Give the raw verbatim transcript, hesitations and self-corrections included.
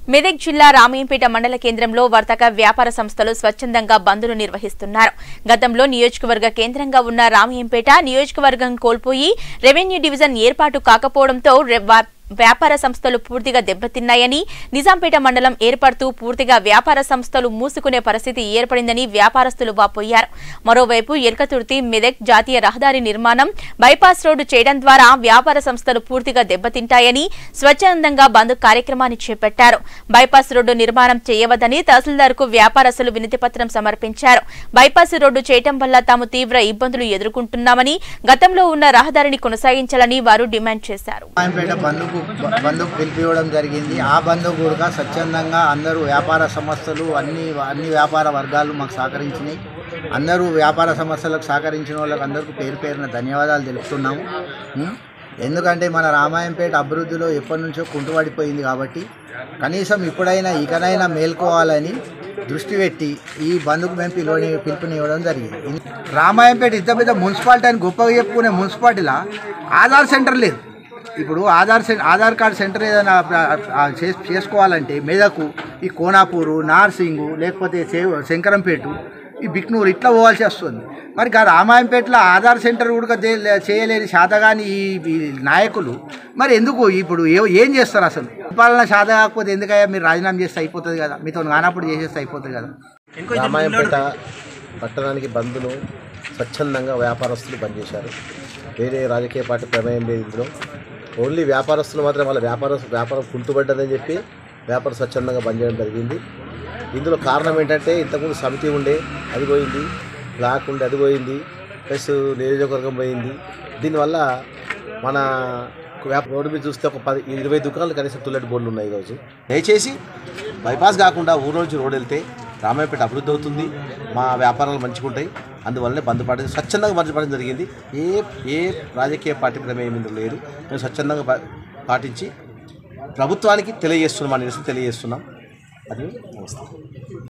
మెదక్ జిల్లా రామయ్యంపేట మండల కేంద్రంలో వర్తక వ్యాపార సంస్థలు స్వచ్ఛందంగా బంద్ను నిర్వహిస్తున్నారు. గతంలో నియోజకవర్గ కేంద్రంగా ఉన్న రామయ్యంపేట నియోజకవర్గం కోల్పోయి రెవెన్యూ డివిజన్ ఏర్పాటు కాకపోవడంతో వ్యాపార సంస్థలు పూర్తిగా దెబ్బతిన్నాయని, నిజాంపేట మండలం ఏర్పడుతూ పూర్తిగా వ్యాపార సంస్థలు మూసుకునే పరిస్థితి ఏర్పడిందని వ్యాపారస్తులు వాపోయారు. మరోవైపు ఎర్కతుర్తి మెదక్ జాతీయ రహదారి నిర్మాణం, బైపాస్ రోడ్డు చేయడం ద్వారా వ్యాపార సంస్థలు పూర్తిగా దెబ్బతింటాయని స్వచ్ఛందంగా బంద్ కార్యక్రమాన్ని చేపట్టారు. బైపాస్ రోడ్డు నిర్మాణం చేయవద్దని తహసీల్దార్ కు వ్యాపారస్తులు వినతి పత్రం సమర్పించారు. బైపాస్ రోడ్డు చేయడం వల్ల తాము తీవ్ర ఇబ్బందులు ఎదుర్కొంటున్నామని, గతంలో ఉన్న రహదారిని కొనసాగించాలని వారు డిమాండ్ చేశారు. బంధుకు పిలిపివ్వడం జరిగింది. ఆ బంధు కూడా స్వచ్ఛందంగా అందరూ వ్యాపార సంస్థలు అన్ని అన్ని వ్యాపార వర్గాలు మాకు సహకరించినాయి. అందరూ వ్యాపార సంస్థలకు సహకరించిన వాళ్ళకి అందరికీ పేరు పేరున ధన్యవాదాలు తెలుపుతున్నాము. ఎందుకంటే మన రామాయంపేట అభివృద్ధిలో ఎప్పటి నుంచో కుంటుపడిపోయింది కాబట్టి కనీసం ఇప్పుడైనా ఇకనైనా మేల్కోవాలని దృష్టి పెట్టి ఈ బంధుకు మేము పిలువని పిలుపునివ్వడం జరిగింది. రామాయంపేట ఇంత పెద్ద మున్సిపాలిటీ అని గొప్పగా చెప్పుకునే మున్సిపాలిటీలో ఆధార్ సెంటర్ లేదు. ఇప్పుడు ఆధార్ ఆధార్ కార్డు సెంటర్ ఏదైనా చేసుకోవాలంటే మెదకు, ఈ కోనాపూరు, నార్సింగు, లేకపోతే శంకరంపేట, ఈ బిక్నూరు ఇట్లా పోవాల్సి వస్తుంది. మరి రామాయంపేటలో ఆధార్ సెంటర్ కూడా చేయలేని శాతగాని ఈ నాయకులు మరి ఎందుకు ఇప్పుడు ఏం చేస్తారు? అసలు పాలన శాత కాకపోతే ఎందుకయ్యా మీరు రాజీనామా చేస్తే అయిపోతుంది కదా, మీతో కానప్పుడు చేసేస్తే అయిపోతుంది కదా. రామాయంపేట పట్టణానికి బంధును స్వచ్ఛందంగా వ్యాపారస్తులు పనిచేశారు. వేరే రాజకీయ పార్టీ ప్రమేయం లేదు. ఇందులో ఓన్లీ వ్యాపారస్తులు మాత్రం వాళ్ళ వ్యాపార వ్యాపారం కుంటుపడ్డదని చెప్పి వ్యాపారం స్వచ్ఛందంగా బంద్ చేయడం జరిగింది. ఇందులో కారణం ఏంటంటే ఇంతకుముందు సమితి ఉండే, అది పోయింది, బ్లాక్ ఉండే, అది పోయింది, ప్లస్ నియోజకవర్గం పోయింది. దీనివల్ల మన రోడ్డు మీద చూస్తే ఒక పది ఇరవై దుకాణాలు కనీసం తుల్లటి బోర్డులు ఉన్నాయి. ఈరోజు దయచేసి బైపాస్ కాకుండా ఊరు నుంచి రోడ్డు వెళ్తే రామాయంపేట అభివృద్ధి అవుతుంది, మా వ్యాపారాలు మంచిగా ఉంటాయి. అందువల్లనే బంద్ పాటి స్వచ్ఛందంగా బంద్ పడడం జరిగింది. ఏ ఏ రాజకీయ పార్టీ ప్రమేయం ఇందులో లేదు. మేము స్వచ్ఛందంగా పాటించి ప్రభుత్వానికి తెలియజేస్తున్నాం, నిరసన తెలియజేస్తున్నాం. అది నమస్తే.